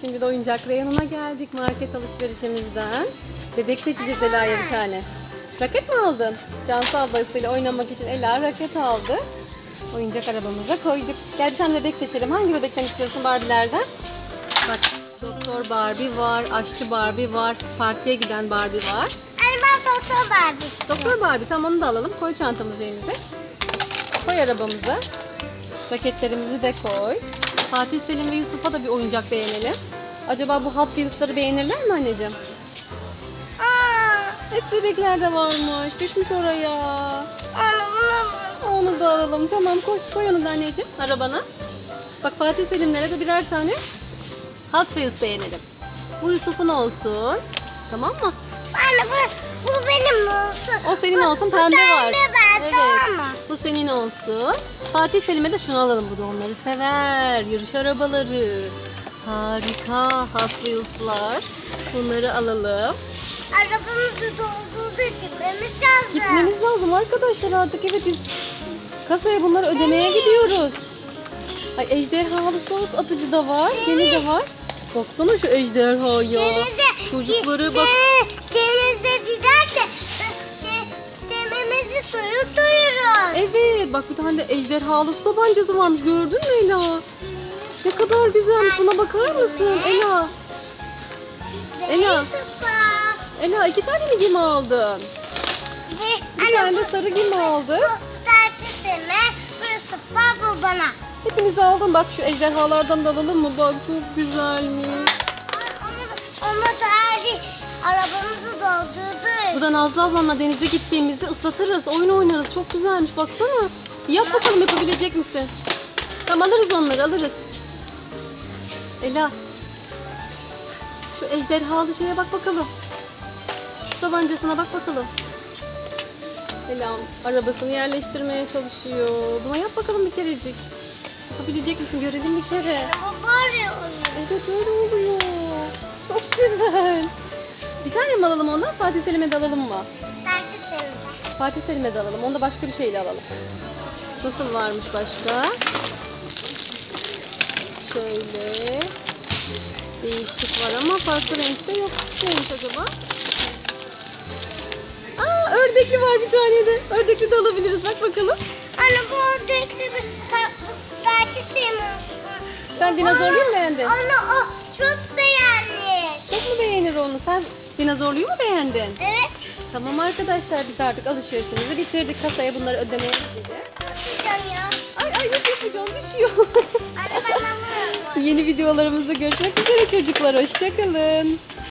Şimdi de oyuncak reyonuna geldik market alışverişimizden. Bebek seçeceğiz Ela'ya bir tane. Raket mi aldın? Cansu ablasıyla oynamak için Ela raket aldı. Oyuncak arabamıza koyduk. Gel bir tane bebek seçelim. Hangi bebekten istiyorsun Barbie'lerden? Bak, Doktor Barbie var, Aşçı Barbie var, partiye giden Barbie var. Anne ben Doktor Barbie istiyorum. Doktor Barbie, tamam onu da alalım. Koy çantamızı elimize. Koy arabamıza. Raketlerimizi de koy. Fatih, Selim ve Yusuf'a da bir oyuncak beğenelim. Acaba bu Hot Wheels'ları beğenirler mi anneciğim? Et bebekler de varmış. Düşmüş oraya. Anne bunu Onu da alalım. Tamam, koy onu da anneciğim arabana. Bak, Fatih Selimlere de birer tane Hot Wheels beğenelim. Bu Yusuf'un olsun. Tamam mı? Anne bu benim olsun. O senin olsun, pembe var. Ben tamam mı? Bu senin olsun. Fatih Selim'e de şunu alalım. Bu da onları sever. Yarış arabaları. Harika Hot Wheels'lar. Bunları alalım. Arabamızı doldurdu, gitmemiz lazım. Gitmemiz lazım arkadaşlar artık. Evet, biz kasaya bunları ödemeye gidiyoruz. Ay, ejderhalı sos atıcı da var. Yeni de var. Baksana şu ejderhaya. Çocukları bak. Denize giderse dememizi suyu doyurur. Evet, bak bir tane de ejderhalı su tabancası varmış. Gördün mü Ela? Ne kadar güzelmiş. Buna bakar mısın Ela? Ela. Ela, 2 tane mi gemi aldın? Bir tane de sarı gemi aldı. Bu tartışma, bu sıpa, bu bana. Hepinizi aldım. Bak şu ejderhalardan da alalım mı? Bak çok güzelmiş. Ama tarihi arabamızı doldurdu. Bu da Nazlı ablamla denize gittiğimizde ıslatırız. Oyun oynarız. Çok güzelmiş. Baksana. Yap bakalım, yapabilecek misin? Tamam, alırız onları, alırız. Ela. Şu ejderhalı şeye bak bakalım. Şu tabancasına bak bakalım. Ela arabasını yerleştirmeye çalışıyor. Buna yap bakalım bir kerecik. Yapabilecek misin? Görelim bir kere. Araba bağırıyor. Evet, öyle oluyor. Çok güzel. Bir tane mi alalım ondan? Fatih Selim'e de alalım mı? Tartışma. Fatih Selim'e de alalım. Onu da başka bir şeyle alalım. Nasıl varmış başka? Şöyle. Değişik var ama farklı renkte yok. Neymiş acaba? Aa, ördekli var bir tane de. Ördekli de alabiliriz. Bak bakalım. Anne bu ördekli bir tartışma. Sen dinozorluyu mu beğendin? Anne o çok beğenmiş. Çok mu beğenir onu? Sen dinozorluyu mu beğendin? Evet. Tamam arkadaşlar, biz artık alışverişimizi bitirdik. Kasaya bunları ödemeye gidelim. Tutacağım ya. Ay nasıl yapacağım? Düşüyor. Anne ben alıyorum. Yeni videolarımızda görüşmek üzere çocuklar. Hoşçakalın.